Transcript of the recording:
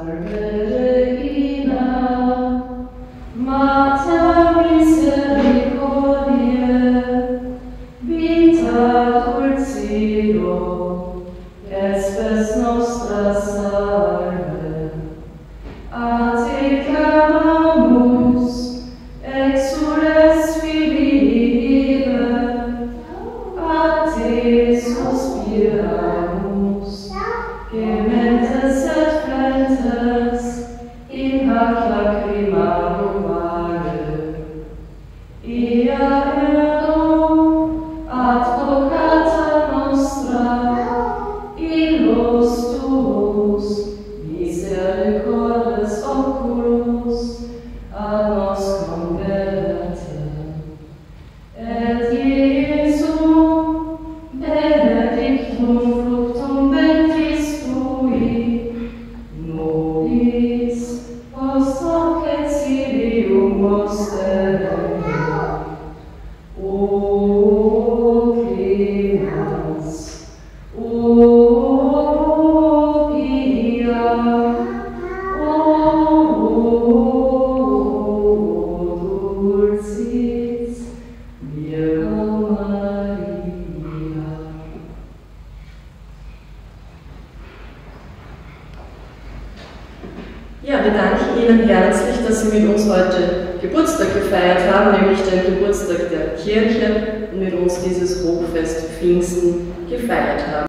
Ja, wir danken Ihnen herzlich, dass Sie mit uns heute Geburtstag gefeiert haben, nämlich den Geburtstag der Kirche und mit uns dieses Hochfest Pfingsten gefeiert haben.